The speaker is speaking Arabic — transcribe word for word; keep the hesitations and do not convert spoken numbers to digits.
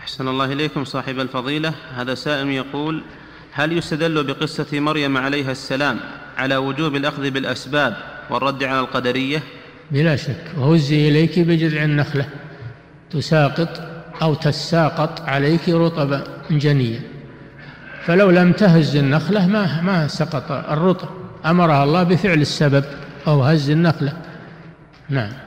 أحسن الله إليكم صاحب الفضيلة. هذا سائل يقول: هل يستدل بقصة مريم عليها السلام على وجوب الأخذ بالأسباب والرد على القدرية؟ بلا شك. وهزي إليك بجذع النخلة تساقط أو تساقط عليك رطبا جنيا، فلو لم تهز النخلة ما ما سقط الرطب، أمرها الله بفعل السبب أو هز النخلة. نعم.